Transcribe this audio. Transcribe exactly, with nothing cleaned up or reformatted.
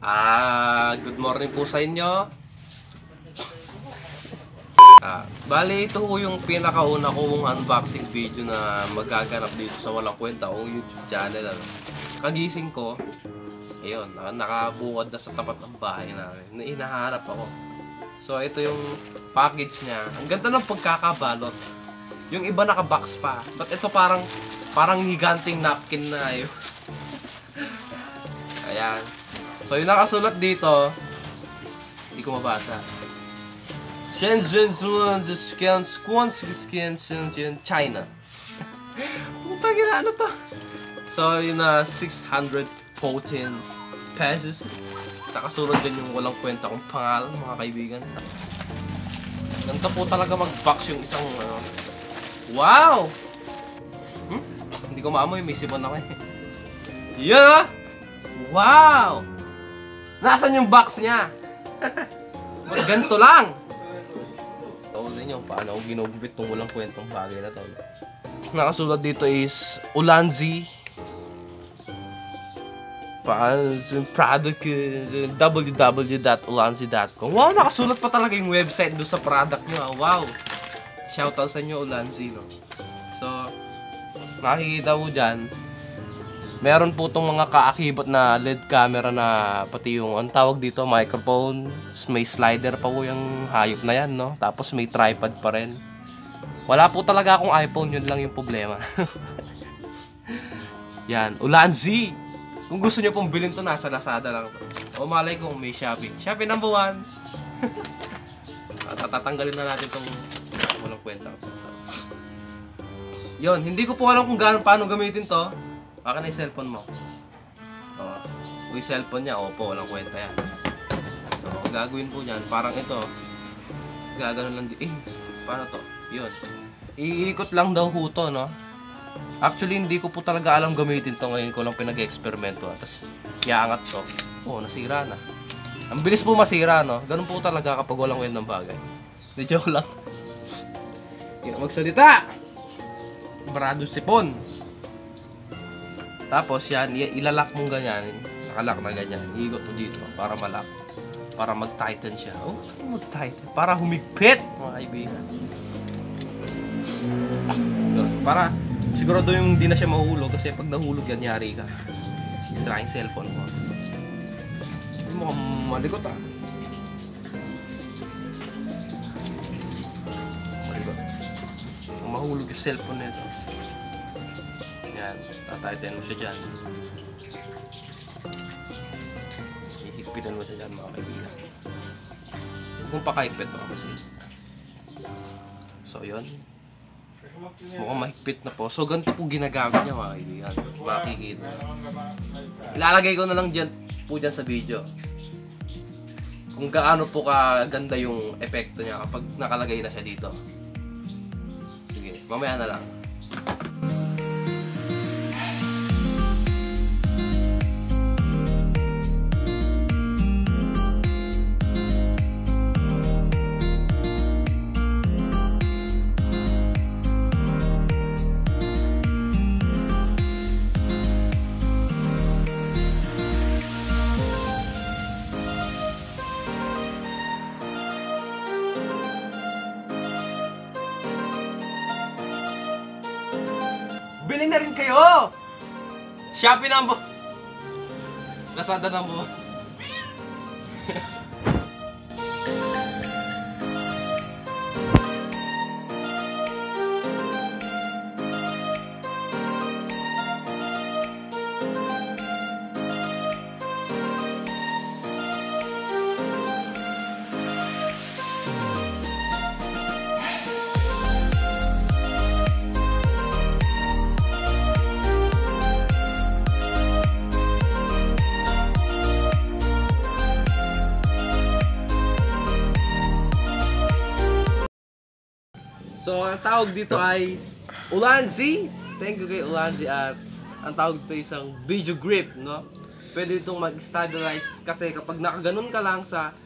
Ah, good morning po sa inyo. Ah, bali ito po yung pinakauna kong unboxing video na magaganap dito sa Walang Kwenta kong YouTube channel. Ano. Kagising ko, ayun, nakabukod na sa tapat ng bahay namin. Hinahanap ako. So ito yung package niya. Ang ganda ng pagkakabalot. Yung iba naka-box pa. But ito parang parang higanting napkin na yun. Ayan. So yung nakasulat dito, hindi ko mabasa. Shenzhen Zhuan Zhuan Squan Skin Shenzhen China. Puta gina ano to? So yun na six hundred fourteen pesos. Nakasulat din yung walang kwenta kong pangalan, mga kaibigan. Ganito po talaga mag-box yung isang ano. Wow! Hmm? Hindi ko maamoy, may sipon ako eh. Yeah! Wow! Nasaan yung box niya? Ganito lang! Tawag ninyo paano ako ginugupit itong walang kwentong bagay na to. Nakasulat dito is Ulanzi. Paano yung product w w w dot ulanzi dot com. Wow! Nakasulat pa talaga yung website doon sa product nyo. Wow! Shoutout sa inyo Ulanzi, no? So, makikita mo dyan, meron po itong mga kaakibat na L E D camera na pati yung, ang tawag dito, microphone. May slider pa po yung hayop na yan, no? Tapos may tripod pa rin. Wala po talaga akong iPhone, yun lang yung problema. Yan, Ulanzi! Kung gusto nyo pong bilhin to, nasa Lazada lang to. O malay kung may Shopee. Shopee number one! Tatanggalin na natin itong walang kwenta. Yun, hindi ko po alam kung gaano, paano gamitin to. Baka na yung cellphone mo. O, yung cellphone niya, opo, walang kwenta yan. So, gagawin po niyan, parang ito. Gagano lang di, eh, paano to? Yun. Iikot lang daw ho to, no? Actually, hindi ko po talaga alam gamitin to. Ngayon ko lang pinag-eksperimento. Tapos, iangat to. Oh, nasira na. Ang bilis po masira, no? Ganun po talaga kapag walang kwentang bagay. Hindi, joke lang. Hindi na magsalita! Barado sipon. Tapos yan, ilalak mong ganyan. Nakalak na ganyan. Iigot mo dito para malak. Para mag-tighten siya. Oh, mag-tighten. Para humigpit, mga kaibigan. Para sigurado yung hindi na siya mahulog. Kasi pag nahulog yan, yari ka. Isra yung cellphone mo. Hindi mo kang malikot ah. Malikot. Kung mahulog yung cellphone nito. Yan, tatighten mo siya dyan. Ihigpitan mo siya dyan, mga kaibigan. Huwag mong pakahigpit baka kasi. So yun. Mukhang mahigpit na po. So ganito po ginagamit niya, mga kaibigan. Makikita. Ilalagay ko na lang dyan po dyan sa video. Kung gaano po kaganda yung epekto niya kapag nakalagay na siya dito. Sige, mamaya na lang. Bilhin na rin kayo! Shopee number... Lazada number... So, ang tawag dito ay Ulanzi. Thank you kay Ulanzi. At ang tawag dito isang video grip, no? Pwede itong mag-stabilize kasi kapag nakaganon ka lang sa